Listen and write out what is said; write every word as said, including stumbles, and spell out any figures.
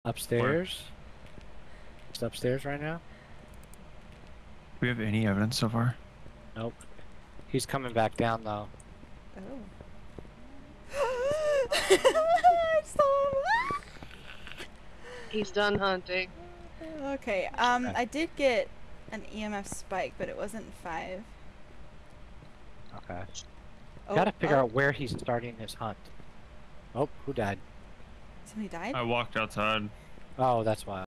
Upstairs? Just upstairs right now? Do we have any evidence so far? Nope. He's coming back down though. Oh. I saw him. He's done hunting. Okay, um, I did get an E M F spike, but it wasn't five. Okay. Oh, Gotta figure oh. out where he's starting his hunt. Oh, who died? Somebody died? I walked outside. Oh, that's why.